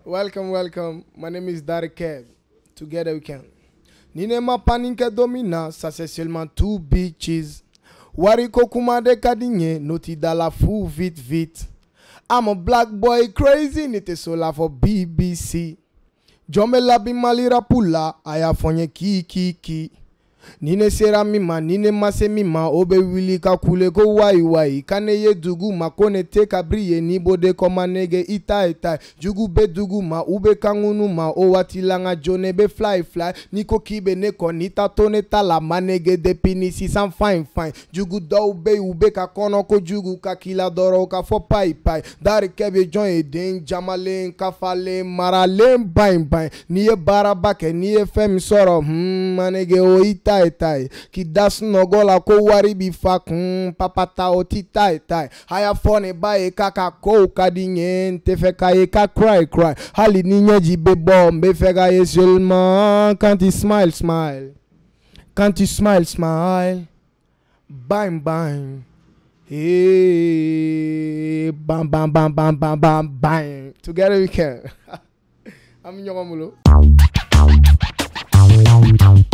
Welcome. My name is KEB. Together we can. Nine ma paninke domina, ça c'est seulement two bitches. Wariko kumade kadinye, noti dala fou vite. I'm a black boy crazy, nite sola for BBC. Jombe labi malira pula, aya fonye ki. Nine sera mima, nine mase mima, obe wili ka kule ko wai. Kane ye dugu ma kone te kabriye ni bode koma nege itai. Jugu be dugu ma ube kangunu ma o watilanga jone be fly. Niko kibe neko nita tone tala manege de pinisi san fine. Jugu do ube ka kono ko jugu ka kila doro ka fo pai. Dari kebe join den jamalen kafale maralen bain. Niye barabake niye femi soro manege o itai. Ki das no gola ko wari bi fa papata o ti tai. Haya fone bae kaka ko kadinyen te fe ka ye ka cry. Hali ninye ji be bombe fe ka ye seulement quand tu smile. Quand tu smile. Bang. Hey, bang. Together we can. I'm Nyomulo.